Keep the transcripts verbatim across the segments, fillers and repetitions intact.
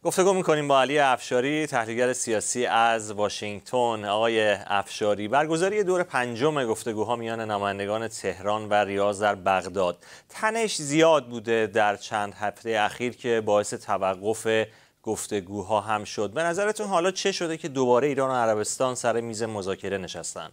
گفتگو می‌کنیم با علی افشاری، تحلیلگر سیاسی از واشنگتن. آقای افشاری، برگزاری دور پنجم گفتگوها میان نمایندگان تهران و ریاض در بغداد، تنش زیاد بوده در چند هفته اخیر که باعث توقف گفتگوها هم شد. به نظرتون حالا چه شده که دوباره ایران و عربستان سر میز مذاکره نشستن؟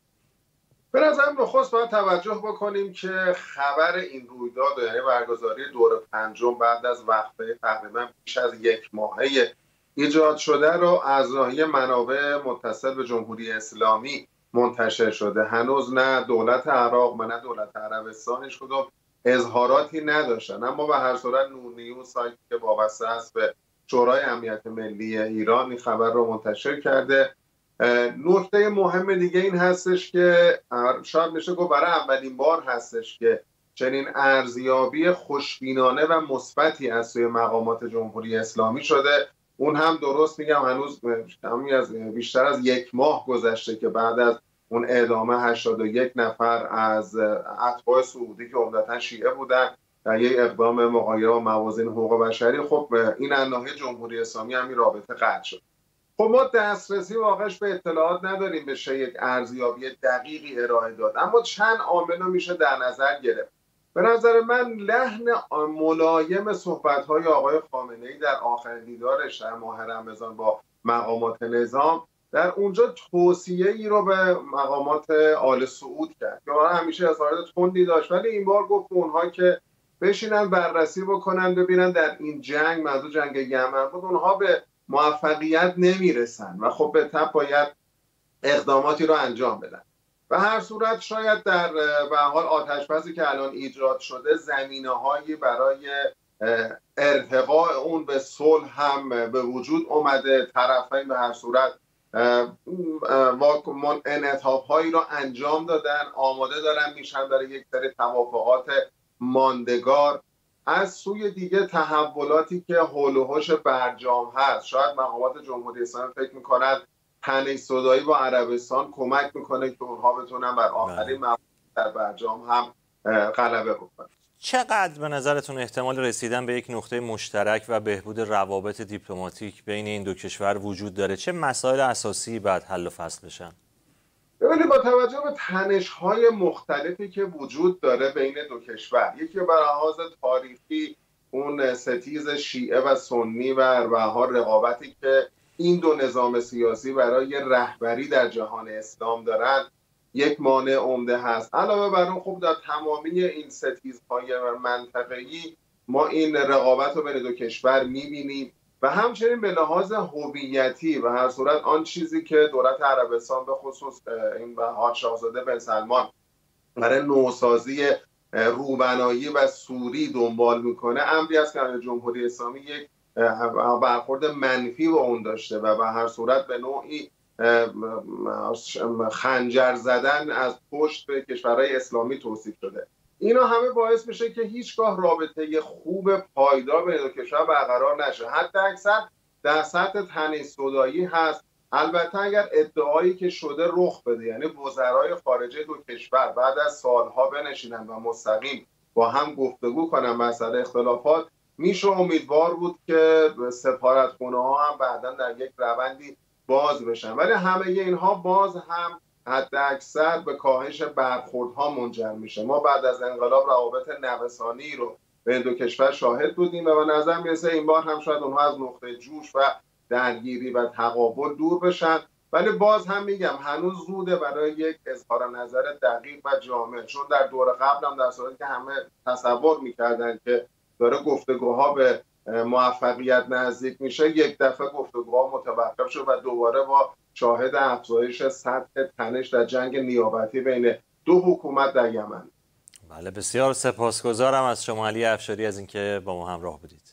به نظرم نخست باید توجه بکنیم که خبر این رویداد، یعنی برگزاری دور پنجم بعد از وقفه تقریبا بیش از یک ماهه ایجاد شده رو از ناحیه منابع متصل به جمهوری اسلامی منتشر شده. هنوز نه دولت عراق و نه دولت عربستان هیچ کدوم اظهاراتی نداشتن، اما به هر صورت نور نیوز سایتی که وابسته است به شورای امنیت ملی ایران این خبر رو منتشر کرده. نکته مهم دیگه این هستش که شاید میشه گفت برای اولین بار هستش که چنین ارزیابی خوشبینانه و مثبتی از سوی مقامات جمهوری اسلامی شده. اون هم درست میگم هنوز کمی از بیشتر از یک ماه گذشته که بعد از اون اعدام هشتاد و یک نفر از اتباع سعودی که عمدتاً شیعه بودن در یک اقدام مغایر با موازین حقوق بشری، خب این از ناحیه جمهوری اسلامی همین رابطه قطع شد. خب ما دسترسی واقعش به اطلاعات نداریم بشه یک ارزیابی دقیقی ارائه داد، اما چند عامل رو میشه در نظر گرفت. به نظر من لحن ملایم صحبت‌های آقای خامنه‌ای در آخرین دیدارش در ماه رمضان با مقامات نظام در اونجا توصیه‌ای رو به مقامات آل سعود کرد که همیشه اظهارات تندی داشت، ولی این بار گفت اونها که بشینن بررسی بکنن ببینن در این جنگ، منظور جنگ یمن بود، اونها به موفقیت نمیرسن و خب به طب باید اقداماتی رو انجام بدن. و هر صورت شاید در به حال آتش‌بسی که الان ایجاد شده زمینه‌هایی برای ارتقاء اون به صلح هم به وجود اومده. طرفین به هر صورت انعطاف‌هایی رو انجام دادن، آماده دارن میشن برای یک سری توافقات ماندگار. از سوی دیگه تحولاتی که حول و حوش برجام هست، شاید مقامات جمهوری اسلامی فکر میکنن تنش زدایی با عربستان کمک میکنه که اونها بتونن بر آخرین موارد در برجام هم غلبه بکنن. چقدر به نظرتون احتمال رسیدن به یک نقطه مشترک و بهبود روابط دیپلماتیک بین این دو کشور وجود داره؟ چه مسائل اساسی بعد حل و فصل بشن؟ ببینید با توجه به تنش‌های مختلفی که وجود داره بین دو کشور، یکی به لحاظ تاریخی اون ستیز شیعه و سنی و به حال رقابتی که این دو نظام سیاسی برای رهبری در جهان اسلام دارند یک مانع عمده هست. علاوه بر اون خب در تمامی این ستیزهای منطقه‌ای ما این رقابت رو بین دو کشور می‌بینیم و همچنین به لحاظ هویتی و هر صورت آن چیزی که دولت عربستان به خصوص این حاج شاهزاده بن سلمان برای نوسازی روبنایی و سوری دنبال میکنه امری است که جمهوری اسلامی یک برخورد منفی با اون داشته و به هر صورت به نوعی خنجر زدن از پشت به کشورهای اسلامی توصیف شده. اینا همه باعث میشه که هیچگاه رابطه خوب پایدار بین دو کشور برقرار نشه. حتی اکثر در سطح تنش زدایی هست. البته اگر ادعایی که شده رخ بده، یعنی وزرای خارجه دو کشور بعد از سالها بنشینن و مستقیم با هم گفتگو کنن مسئله اختلافات، میشه امیدوار بود که سفارتخونه ها هم بعداً در یک روندی باز بشن، ولی همه اینها باز هم حتی اکثر به کاهش برخوردها منجر میشه. ما بعد از انقلاب روابط نوسانی رو بین دو کشور شاهد بودیم و به نظر میرسه این بار هم شاید اونها از نقطه جوش و درگیری و تقابل دور بشن، ولی باز هم میگم هنوز زوده برای یک اظهار نظر دقیق و جامع، چون در دور قبل هم در صورتی که همه تصور میکردن که داره گفتگوها به موفقیت نزدیک میشه، یک دفعه گفتگوها متوقف شد و دوباره با شاهد افزایش سطح تنش در جنگ نیابتی بین دو حکومت در یمن. بله، بسیار سپاسگزارم از شما علی افشاری از اینکه با ما همراه بودید.